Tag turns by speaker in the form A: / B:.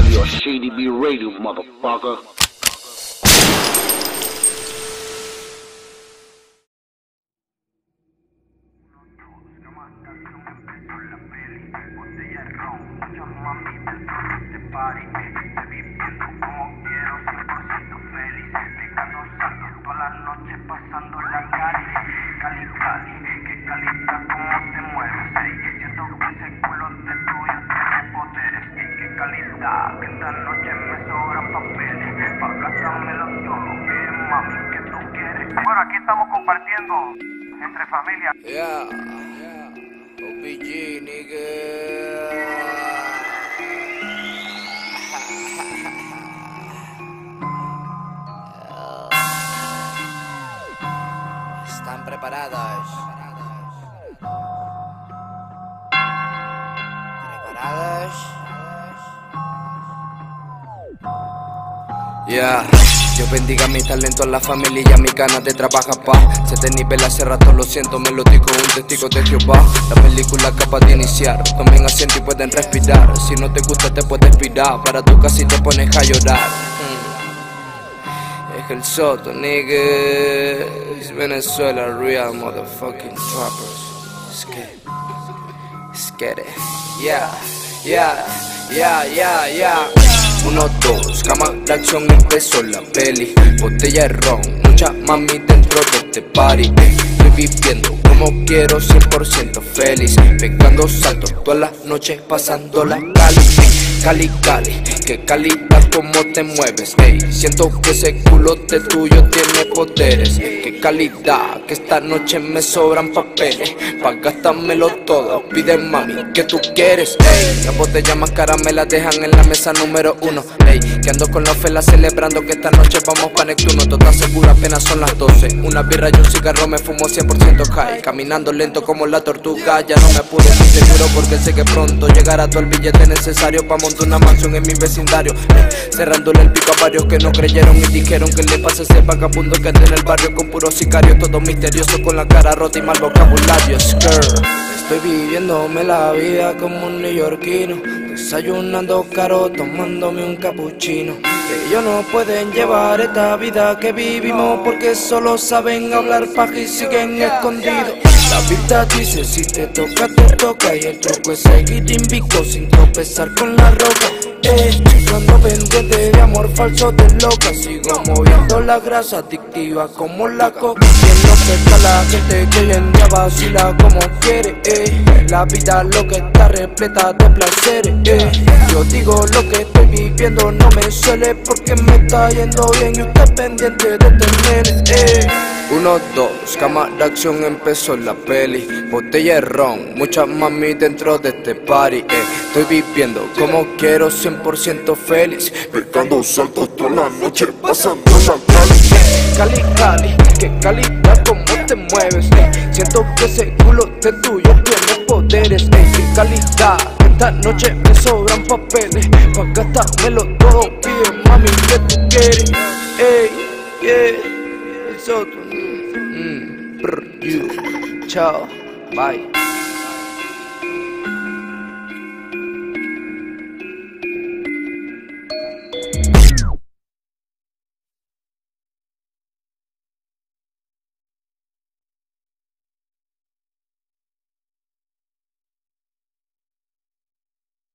A: You're Shady B Radio, motherfucker.
B: Esta noche me sobran papeles pa' gastármelo todo, que mami que tú quieres. Bueno, aquí estamos compartiendo entre familia.
C: OPG, nigga. ¿Están preparados? ¿Preparados? Dios bendiga mi talento a la familia y a mi ganas de trabajar, pa. Se te nivela hace rato, lo siento, me lo digo un testigo de Jehová. La película acaba de iniciar, tomen asiento y pueden respirar. Si no te gusta te puedes pirar, para tu casa y te pones a llorar. Es el Soto, nigga. Es Venezuela, real motherfucking trappers. Let's get it. Yeah. 1, 2, cámara de acción, empezó la peli. Botella de ron, mucha mami dentro de este party. Estoy viviendo como quiero, 100% feliz. Pegando saltos todas las noches, pasando la Cali, que calidad como te mueves, ey. Siento que ese culote tuyo tiene poderes. Qué calidad, que esta noche me sobran papeles pa' gastármelo todo, pide mami, que tú quieres, ey. Las botellas más caras me las dejan en la mesa número 1, ey. Que ando con la fela celebrando que esta noche vamos pa' Neptuno. Total seguro, apenas son las 12. Una birra y un cigarro, me fumo 100% high. Caminando lento como la tortuga, ya no me pude estar seguro porque sé que pronto llegará todo el billete necesario pa' montar una mansión en mi vecindario, cerrándole el pico a varios que no creyeron y dijeron que le pasa a ese vagabundo que anda en el barrio con puros sicarios, todo misterioso con la cara rota y mal vocabulario. Estoy viviéndome la vida como un neoyorquino, desayunando caro, tomándome un cappuccino. Ellos no pueden llevar esta vida que vivimos porque solo saben hablar paja y siguen escondidos. La vida dice si te toca y el truco es seguir invicto sin tropezar con la roca. Cuando pendiente de amor falso de loca, sigo moviendo la grasa adictiva como la coca. Y en lo que está la gente que hoy en día vacila como quiere, La vida lo que está repleta de placeres, Yo digo lo que estoy viviendo no me suele porque me está yendo bien y usted pendiente de tener, 1, 2, cámara de acción, empezó la peli. Botella de ron, mucha mami dentro de este party, Estoy viviendo como quiero, 100% feliz. Pegando saltos toda la noche, pasando la Cali, que calidad como te mueves, Siento que ese culote tuyo tiene poderes, Qué calidad, esta noche me sobran papeles pa' gastármelo todo, pide mami que tú quieres, El Soto, you, chao, bye.